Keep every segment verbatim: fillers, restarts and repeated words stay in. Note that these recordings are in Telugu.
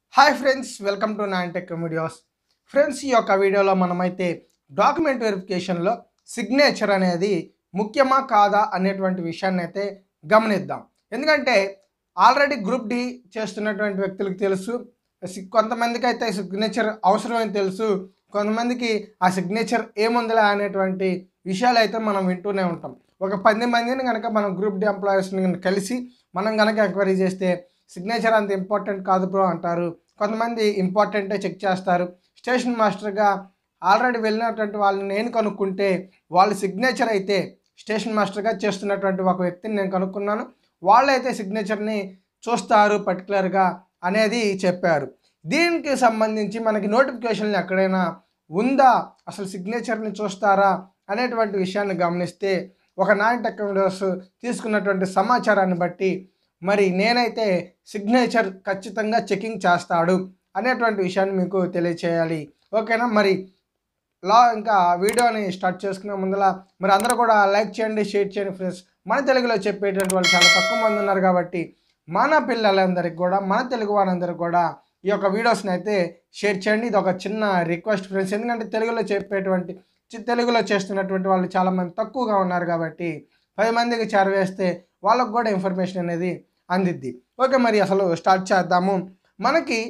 Hi friends, welcome to Nani tech videos. Friends, ఈ యొక్క వీడియోలో మనమైతే డాక్యుమెంట్ వెరిఫికేషన్లో సిగ్నేచర్ అనేది ముఖ్యమా కాదా అనేటువంటి విషయాన్ని అయితే గమనిద్దాం. ఎందుకంటే ఆల్రెడీ గ్రూప్ డి చేస్తున్నటువంటి వ్యక్తులకు తెలుసు, కొంతమందికి అయితే సిగ్నేచర్ అవసరమని తెలుసు, కొంతమందికి ఆ సిగ్నేచర్ ఏముందిలే అనేటువంటి విషయాలు అయితే మనం వింటూనే ఉంటాం. ఒక పది మందిని కనుక మనం గ్రూప్ డి ఎంప్లాయీస్ని కలిసి మనం కనుక ఎంక్వైరీ చేస్తే సిగ్నేచర్ అంత ఇంపార్టెంట్ కాదు బ్రో అంటారు. కొంతమంది ఇంపార్టెంటే చెక్ చేస్తారు. స్టేషన్ మాస్టర్గా ఆల్రెడీ వెళ్ళినటువంటి వాళ్ళని నేను కనుక్కుంటే వాళ్ళు సిగ్నేచర్ అయితే స్టేషన్ మాస్టర్గా చేస్తున్నటువంటి ఒక వ్యక్తిని నేను కనుక్కున్నాను. వాళ్ళైతే సిగ్నేచర్ని చూస్తారు పర్టికులర్గా అనేది చెప్పారు. దీనికి సంబంధించి మనకి నోటిఫికేషన్లు ఎక్కడైనా ఉందా, అసలు సిగ్నేచర్ని చూస్తారా అనేటువంటి విషయాన్ని గమనిస్తే ఒక నాని టెక్ వీడియోస్ తీసుకున్నటువంటి సమాచారాన్ని బట్టి మరి నేనైతే సిగ్నేచర్ ఖచ్చితంగా చెకింగ్ చేస్తాడు అనేటువంటి విషయాన్ని మీకు తెలియచేయాలి. ఓకేనా? మరి లా ఇంకా వీడియోని స్టార్ట్ చేసుకునే ముందర మరి అందరూ కూడా లైక్ చేయండి, షేర్ చేయండి ఫ్రెండ్స్. మన తెలుగులో చెప్పేటువంటి వాళ్ళు చాలా తక్కువ మంది ఉన్నారు కాబట్టి మన పిల్లలందరికీ కూడా, మన తెలుగు వారందరికీ కూడా ఈ యొక్క వీడియోస్ని అయితే షేర్ చేయండి. ఇది ఒక చిన్న రిక్వెస్ట్ ఫ్రెండ్స్. ఎందుకంటే తెలుగులో చెప్పేటువంటి తెలుగులో చేస్తున్నటువంటి వాళ్ళు చాలామంది తక్కువగా ఉన్నారు కాబట్టి పది మందికి చేరవేస్తే వాళ్ళకు కూడా ఇన్ఫర్మేషన్ అనేది అందిద్ది. ఓకే, మరి అసలు స్టార్ట్ చేద్దాము. మనకి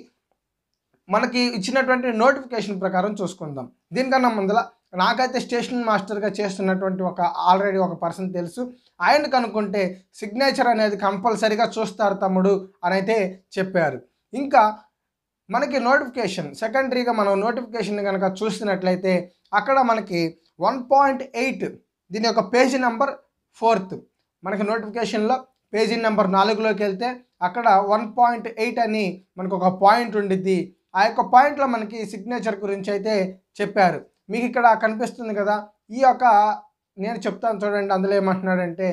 మనకి ఇచ్చినటువంటి నోటిఫికేషన్ ప్రకారం చూసుకుందాం. దీనికన్నా ముందర నాకైతే స్టేషన్ మాస్టర్గా చేస్తున్నటువంటి ఒక ఆల్రెడీ ఒక పర్సన్ తెలుసు. ఆయన కనుక్కుంటే సిగ్నేచర్ అనేది కంపల్సరీగా చూస్తారు తమ్ముడు అని అయితే చెప్పారు. ఇంకా మనకి నోటిఫికేషన్ సెకండరీగా మనం నోటిఫికేషన్ కనుక చూస్తున్నట్లయితే అక్కడ మనకి వన్ పాయింట్ ఎయిట్ దీని యొక్క పేజీ నెంబర్ ఫోర్త్ మనకి నోటిఫికేషన్లో పేజీ నెంబర్ నాలుగులోకి వెళ్తే అక్కడ వన్ పాయింట్ ఎయిట్ అని మనకు ఒక పాయింట్ ఉండిద్ది. ఆ యొక్క పాయింట్లో మనకి సిగ్నేచర్ గురించి అయితే చెప్పారు. మీకు ఇక్కడ కనిపిస్తుంది కదా, ఈ యొక్క నేను చెప్తాను చూడండి. అందులో ఏమంటున్నాడంటే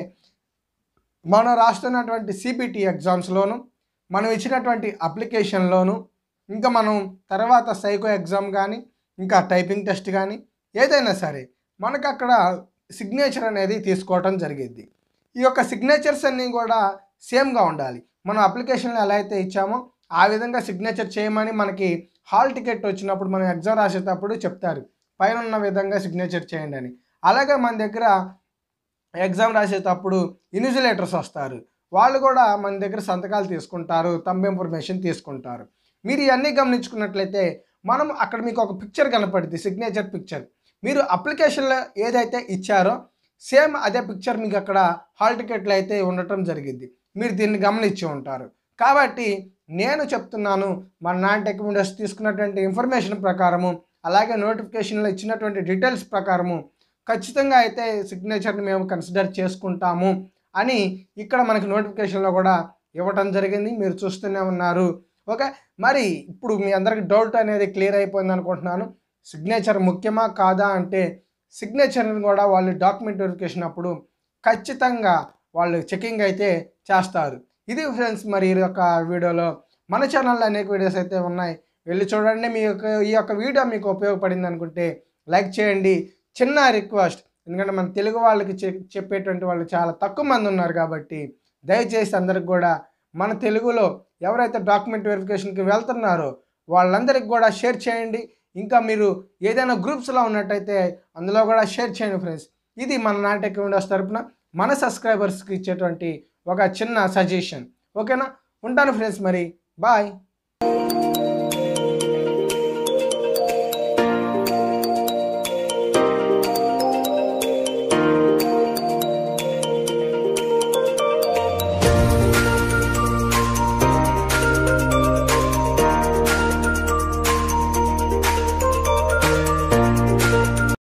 మనం రాస్తున్నటువంటి సిబిటి ఎగ్జామ్స్లోను, మనం ఇచ్చినటువంటి అప్లికేషన్లోను, ఇంకా మనం తర్వాత సైకో ఎగ్జామ్ కానీ ఇంకా టైపింగ్ టెస్ట్ కానీ ఏదైనా సరే మనకు అక్కడ సిగ్నేచర్ అనేది తీసుకోవటం జరిగింది. ఈ యొక్క సిగ్నేచర్స్ అన్నీ కూడా సేమ్గా ఉండాలి. మనం అప్లికేషన్లో ఎలా అయితే ఇచ్చామో ఆ విధంగా సిగ్నేచర్ చేయమని మనకి హాల్ టికెట్ వచ్చినప్పుడు మనం ఎగ్జామ్ రాసేటప్పుడు చెప్తారు, పైన ఉన్న విధంగా సిగ్నేచర్ చేయండి అని. అలాగే మన దగ్గర ఎగ్జామ్ రాసేటప్పుడు ఇన్విజిలేటర్స్ వస్తారు, వాళ్ళు కూడా మన దగ్గర సంతకాలు తీసుకుంటారు, థంబ్ ఇన్ఫర్మేషన్ తీసుకుంటారు. మీరు ఇవన్నీ గమనించుకున్నట్లయితే మనం అక్కడ మీకు ఒక పిక్చర్ కనపడుతుంది, సిగ్నేచర్ పిక్చర్. మీరు అప్లికేషన్లో ఏదైతే ఇచ్చారో సేమ్ అదే పిక్చర్ మీకు అక్కడ హాల్ టికెట్లో అయితే ఉండటం జరిగింది. మీరు దీన్ని గమనించి ఉంటారు. కాబట్టి నేను చెప్తున్నాను, మన నాని టెక్ వీడియోస్ తీసుకున్నటువంటి ఇన్ఫర్మేషన్ ప్రకారము అలాగే నోటిఫికేషన్లో ఇచ్చినటువంటి డీటెయిల్స్ ప్రకారము ఖచ్చితంగా అయితే సిగ్నేచర్ని మేము కన్సిడర్ చేసుకుంటాము అని ఇక్కడ మనకి నోటిఫికేషన్లో కూడా ఇవ్వటం జరిగింది. మీరు చూస్తూనే ఉన్నారు. ఓకే, మరి ఇప్పుడు మీ అందరికి డౌట్ అనేది క్లియర్ అయిపోయింది అనుకుంటున్నాను. సిగ్నేచర్ ముఖ్యమా కాదా అంటే సిగ్నేచర్ని కూడా వాళ్ళు డాక్యుమెంట్ వెరిఫికేషన్ అప్పుడు ఖచ్చితంగా వాళ్ళు చెకింగ్ అయితే చేస్తారు. ఇది ఫ్రెండ్స్, మరి ఈ యొక్క వీడియోలో మన ఛానల్లో అనేక వీడియోస్ అయితే ఉన్నాయి, వెళ్ళి చూడండి. మీ యొక్క ఈ యొక్క వీడియో మీకు ఉపయోగపడింది అనుకుంటే లైక్ చేయండి. చిన్న రిక్వెస్ట్, ఎందుకంటే మన తెలుగు వాళ్ళకి చెప్పేటువంటి వాళ్ళు చాలా తక్కువ మంది ఉన్నారు కాబట్టి దయచేసి అందరికి కూడా మన తెలుగులో ఎవరైతే డాక్యుమెంట్ వెరిఫికేషన్కి వెళ్తున్నారో వాళ్ళందరికీ కూడా షేర్ చేయండి. ఇంకా మీరు ఏదైనా గ్రూప్స్లో ఉన్నట్టయితే అందులో కూడా షేర్ చేయండి ఫ్రెండ్స్. ఇది మన నాని టెక్ వీడియోస్ తరపున మన సబ్స్క్రైబర్స్కి ఇచ్చేటువంటి ఒక చిన్న సజెషన్. ఓకేనా? ఉంటాను ఫ్రెండ్స్, మరి బాయ్.